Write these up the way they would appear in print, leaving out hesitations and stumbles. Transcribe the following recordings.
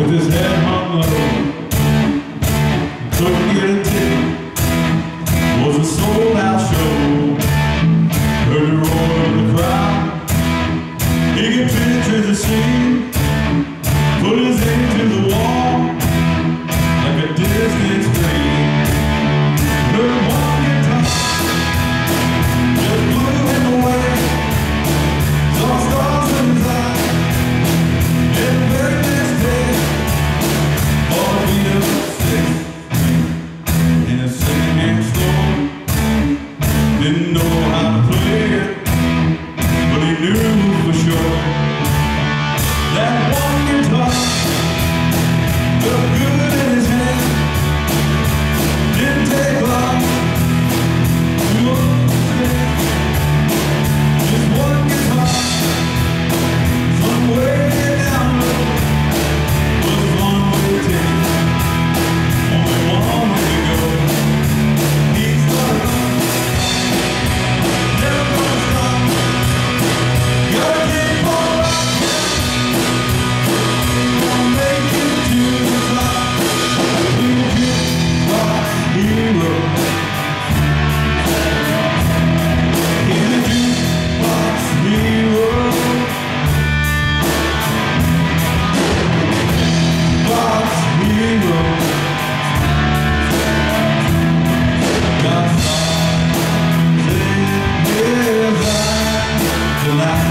with his head hung low. Couldn't get a ticket, was a sold-out show. Heard the roar of the crowd, he could picture the scene. Put his head to the wall like a Disney screen. Heard one guitar just blew him away. Saw stars in his eyes, and the very next day, all the beat of 6 in a second-hand store. Didn't know how to play it, but he knew for sure that one guitar looked good in his hand. Didn't take long to understand. Just one guitar, somewhere down the road, was one way to take, only one way to go. He started on, never gonna stop. Gotta keep on rocking, gonna make it to the top. We'll get our hero in the jukebox hero. Box hero. Got stars in his eyes tonight.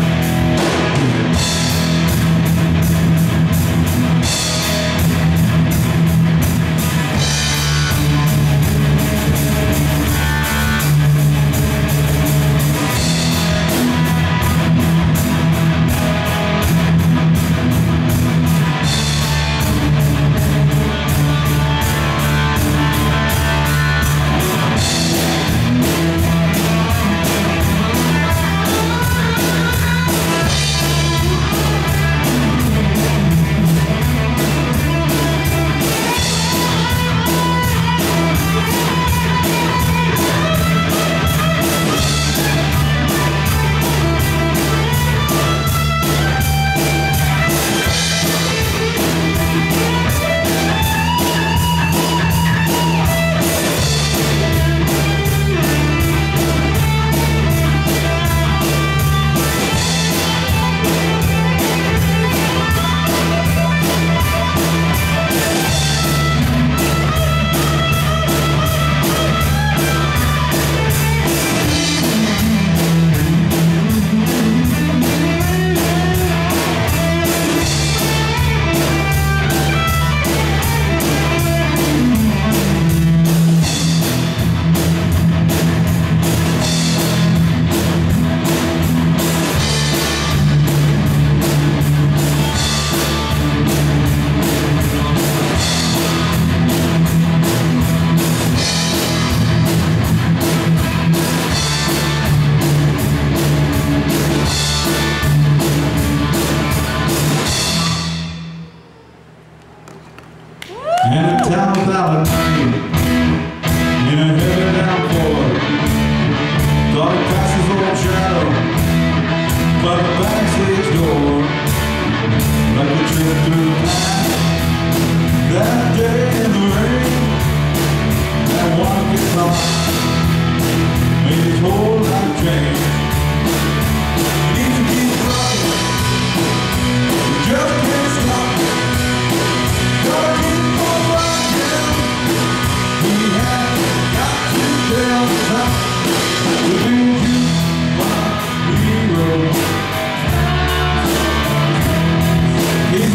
In a town without a name, in a heaven down forward, thought it cast his old shadow by the backstage door, like a trip through the past. That day in the rain, that one guitar made his whole life change. You need to keep rocking, you just can't stop. Gotta keep on rocking. We have got to tell the top. We'll be jukebox hero. In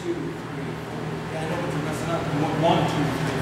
2, 3, 4. Yeah, I know what you're messing up. 1, 2, 3.